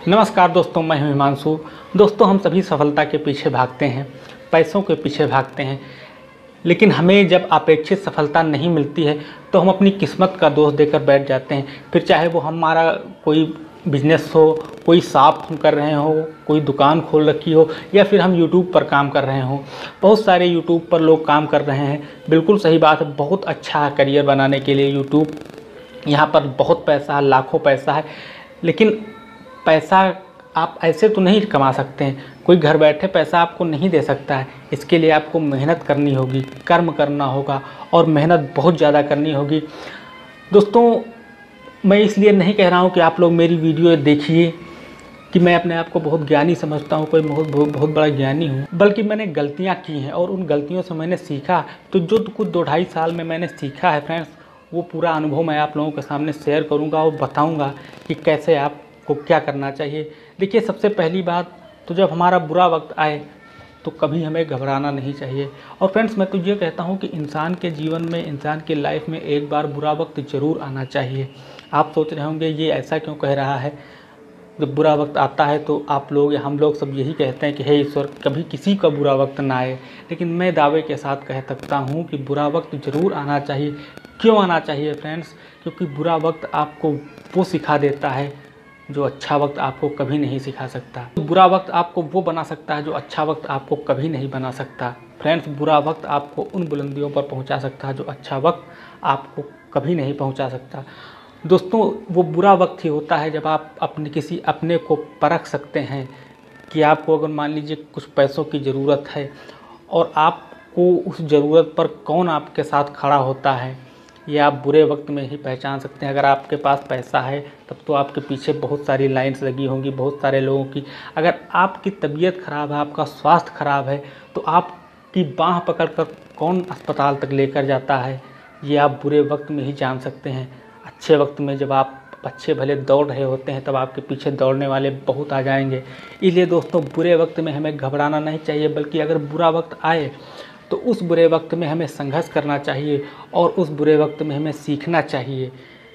नमस्कार दोस्तों, मैं हूं हिमांशु। दोस्तों, हम सभी सफलता के पीछे भागते हैं, पैसों के पीछे भागते हैं, लेकिन हमें जब अपेक्षित सफलता नहीं मिलती है तो हम अपनी किस्मत का दोष देकर बैठ जाते हैं। फिर चाहे वो हमारा कोई बिजनेस हो, कोई शॉप हम कर रहे हो, कोई दुकान खोल रखी हो, या फिर हम यूट्यूब पर काम कर रहे हो। बहुत सारे यूट्यूब पर लोग काम कर रहे हैं, बिल्कुल सही बात है। बहुत अच्छा करियर बनाने के लिए यूट्यूब, यहाँ पर बहुत पैसा है, लाखों पैसा है, लेकिन पैसा आप ऐसे तो नहीं कमा सकते हैं। कोई घर बैठे पैसा आपको नहीं दे सकता है। इसके लिए आपको मेहनत करनी होगी, कर्म करना होगा और मेहनत बहुत ज़्यादा करनी होगी। दोस्तों, मैं इसलिए नहीं कह रहा हूँ कि आप लोग मेरी वीडियो देखिए कि मैं अपने आप को बहुत ज्ञानी समझता हूँ, कोई बहुत बड़ा ज्ञानी हूँ, बल्कि मैंने गलतियाँ की हैं और उन गलतियों से मैंने सीखा। तो जो कुछ 2-2.5 साल में मैंने सीखा है फ्रेंड्स, वो पूरा अनुभव मैं आप लोगों के सामने शेयर करूँगा और बताऊँगा कि कैसे आपको क्या करना चाहिए। देखिए, सबसे पहली बात तो जब हमारा बुरा वक्त आए तो कभी हमें घबराना नहीं चाहिए। और फ्रेंड्स, मैं तो ये कहता हूँ कि इंसान के जीवन में, इंसान के लाइफ में एक बार बुरा वक्त ज़रूर आना चाहिए। आप सोच रहे होंगे ये ऐसा क्यों कह रहा है, जब बुरा वक्त आता है तो आप लोग या हम लोग सब यही कहते हैं कि हे ईश्वर, कभी किसी का बुरा वक्त ना आए। लेकिन मैं दावे के साथ कह सकता हूँ कि बुरा वक्त ज़रूर आना चाहिए। क्यों आना चाहिए फ्रेंड्स? क्योंकि बुरा वक्त आपको वो सिखा देता है जो अच्छा वक्त आपको कभी नहीं सिखा सकता। बुरा वक्त आपको वो बना सकता है जो अच्छा वक्त आपको कभी नहीं बना सकता। फ्रेंड्स, बुरा वक्त आपको उन बुलंदियों पर पहुंचा सकता है जो अच्छा वक्त आपको कभी नहीं पहुंचा सकता। दोस्तों, वो बुरा वक्त ही होता है जब आप किसी अपने को परख सकते हैं कि आपको अगर मान लीजिए कुछ पैसों की ज़रूरत है और आपको उस ज़रूरत पर कौन आपके साथ खड़ा होता है, ये आप बुरे वक्त में ही पहचान सकते हैं। अगर आपके पास पैसा है तब तो आपके पीछे बहुत सारी लाइन्स लगी होंगी, बहुत सारे लोगों की। अगर आपकी तबीयत ख़राब है, आपका स्वास्थ्य ख़राब है, तो आपकी बाँह पकड़कर कौन अस्पताल तक लेकर जाता है, ये आप बुरे वक्त में ही जान सकते हैं। अच्छे वक्त में जब आप अच्छे भले दौड़ रहे होते हैं तब आपके पीछे दौड़ने वाले बहुत आ जाएंगे। इसलिए दोस्तों, बुरे वक्त में हमें घबराना नहीं चाहिए, बल्कि अगर बुरा वक्त आए तो उस बुरे वक्त में हमें संघर्ष करना चाहिए और उस बुरे वक्त में हमें सीखना चाहिए।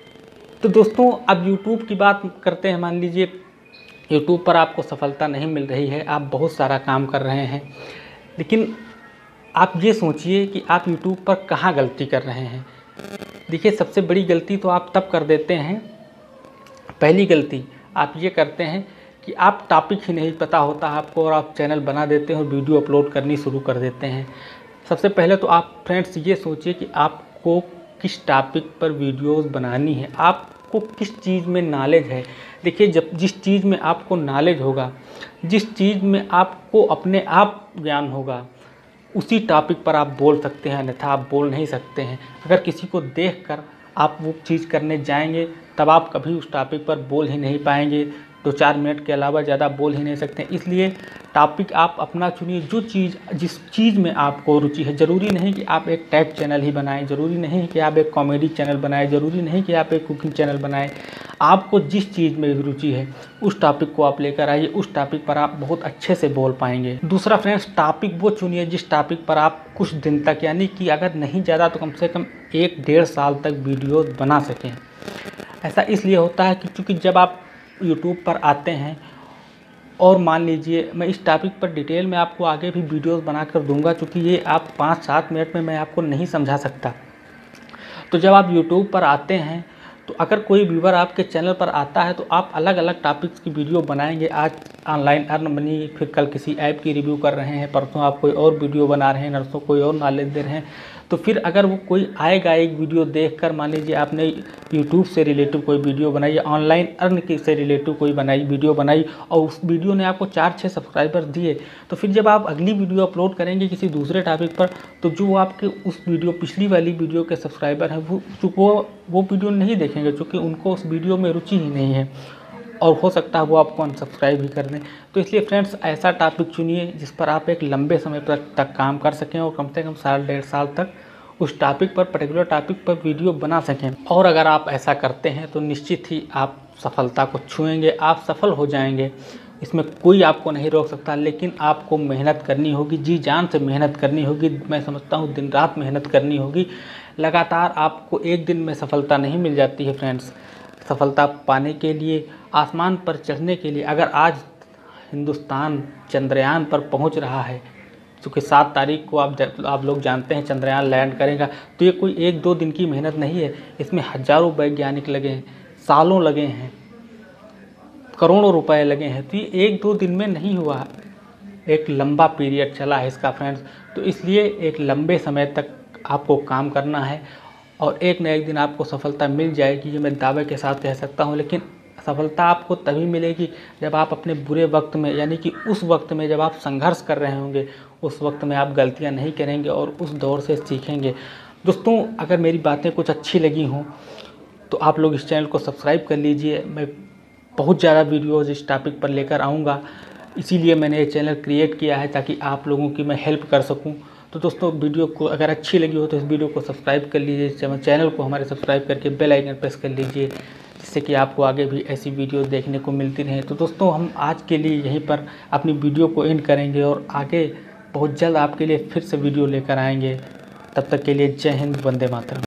तो दोस्तों, अब यूट्यूब की बात करते हैं। मान लीजिए यूट्यूब पर आपको सफलता नहीं मिल रही है, आप बहुत सारा काम कर रहे हैं, लेकिन आप ये सोचिए कि आप यूट्यूब पर कहाँ गलती कर रहे हैं। देखिए, सबसे बड़ी गलती तो आप तब कर देते हैं, पहली गलती आप ये करते हैं कि आप टॉपिक ही नहीं पता होता आपको और आप चैनल बना देते हैं और वीडियो अपलोड करनी शुरू कर देते हैं। सबसे पहले तो आप फ्रेंड्स ये सोचिए कि आपको किस टॉपिक पर वीडियोस बनानी है, आपको किस चीज़ में नॉलेज है। देखिए, जब जिस चीज़ में आपको नॉलेज होगा, जिस चीज़ में आपको अपने आप ज्ञान होगा, उसी टॉपिक पर आप बोल सकते हैं, अन्यथा आप बोल नहीं सकते हैं। अगर किसी को देखकर आप वो चीज़ करने जाएंगे तब आप कभी उस टॉपिक पर बोल ही नहीं पाएंगे। 2-4 मिनट के अलावा ज़्यादा बोल ही नहीं सकते। इसलिए टॉपिक आप अपना चुनिए, जिस चीज़ में आपको रुचि है। ज़रूरी नहीं कि आप एक टैग चैनल ही बनाएं, ज़रूरी नहीं कि आप एक कॉमेडी चैनल बनाएं, ज़रूरी नहीं कि आप एक कुकिंग चैनल बनाएं। आपको जिस चीज़ में रुचि है उस टॉपिक को आप लेकर आइए, उस टॉपिक पर आप बहुत अच्छे से बोल पाएंगे। दूसरा फ्रेंड्स, टॉपिक वो चुनिए जिस टॉपिक पर आप कुछ दिन तक, यानी कि अगर नहीं ज़्यादा तो कम से कम 1-1.5 साल तक वीडियो बना सकें। ऐसा इसलिए होता है कि चूँकि जब आप यूट्यूब पर आते हैं और मान लीजिए, मैं इस टॉपिक पर डिटेल में आपको आगे भी वीडियोस बनाकर दूंगा, क्योंकि ये आप 5-7 मिनट में मैं आपको नहीं समझा सकता। तो जब आप यूट्यूब पर आते हैं तो अगर कोई व्यूवर आपके चैनल पर आता है तो आप अलग अलग टॉपिक्स की वीडियो बनाएंगे। आज ऑनलाइन अर्न मनी, फिर कल किसी ऐप की रिव्यू कर रहे हैं, परसों आप कोई और वीडियो बना रहे हैं, नरसों कोई और नॉलेज दे रहे हैं। तो फिर अगर वो कोई आएगा एक वीडियो देखकर, मान लीजिए आपने यूट्यूब से रिलेटिव कोई वीडियो बनाई या ऑनलाइन अर्न से रिलेटिव कोई वीडियो बनाई और उस वीडियो ने आपको 4-6 सब्सक्राइबर दिए, तो फिर जब आप अगली वीडियो अपलोड करेंगे किसी दूसरे टॉपिक पर, तो जो आपके उस वीडियो, पिछली वाली वीडियो के सब्सक्राइबर हैं, वो वीडियो नहीं देखेंगे, क्योंकि उनको उस वीडियो में रुचि ही नहीं है और हो सकता है वो आपको अनसब्सक्राइब भी कर दें। तो इसलिए फ्रेंड्स, ऐसा टॉपिक चुनिए जिस पर आप एक लंबे समय तक काम कर सकें और कम से कम 1.5 साल तक उस टॉपिक पर, पर्टिकुलर टॉपिक पर वीडियो बना सकें। और अगर आप ऐसा करते हैं तो निश्चित ही आप सफलता को छुएंगे, आप सफल हो जाएंगे। इसमें कोई आपको नहीं रोक सकता, लेकिन आपको मेहनत करनी होगी, जी जान से मेहनत करनी होगी। मैं समझता हूँ दिन रात मेहनत करनी होगी। लगातार आपको एक दिन में सफलता नहीं मिल जाती है फ्रेंड्स। सफलता पाने के लिए आसमान पर चढ़ने के लिए अगर आज हिंदुस्तान चंद्रयान पर पहुंच रहा है, क्योंकि 7 तारीख को आप लोग जानते हैं चंद्रयान लैंड करेगा, तो ये कोई 1-2 दिन की मेहनत नहीं है। इसमें हज़ारों वैज्ञानिक लगे हैं, सालों लगे हैं, करोड़ों रुपए लगे हैं। तो ये 1-2 दिन में नहीं हुआ, एक लंबा पीरियड चला है इसका फ्रेंड्स। तो इसलिए एक लंबे समय तक आपको काम करना है और एक न एक दिन आपको सफलता मिल जाएगी, ये मैं दावे के साथ कह सकता हूँ। लेकिन सफलता आपको तभी मिलेगी जब आप अपने बुरे वक्त में, यानी कि उस वक्त में जब आप संघर्ष कर रहे होंगे, उस वक्त में आप गलतियां नहीं करेंगे और उस दौर से सीखेंगे। दोस्तों, अगर मेरी बातें कुछ अच्छी लगी हों तो आप लोग इस चैनल को सब्सक्राइब कर लीजिए। मैं बहुत ज़्यादा वीडियोज़ इस टॉपिक पर लेकर आऊँगा, इसीलिए मैंने ये चैनल क्रिएट किया है ताकि आप लोगों की मैं हेल्प कर सकूं। तो दोस्तों, वीडियो को अगर अच्छी लगी हो तो इस वीडियो को सब्सक्राइब कर लीजिए, चैनल को हमारे सब्सक्राइब करके बेल आइकन प्रेस कर लीजिए, जिससे कि आपको आगे भी ऐसी वीडियो देखने को मिलती रहे। तो दोस्तों, हम आज के लिए यहीं पर अपनी वीडियो को एंड करेंगे और आगे बहुत जल्द आपके लिए फिर से वीडियो लेकर आएंगे। तब तक के लिए जय हिंद, वंदे मातरम।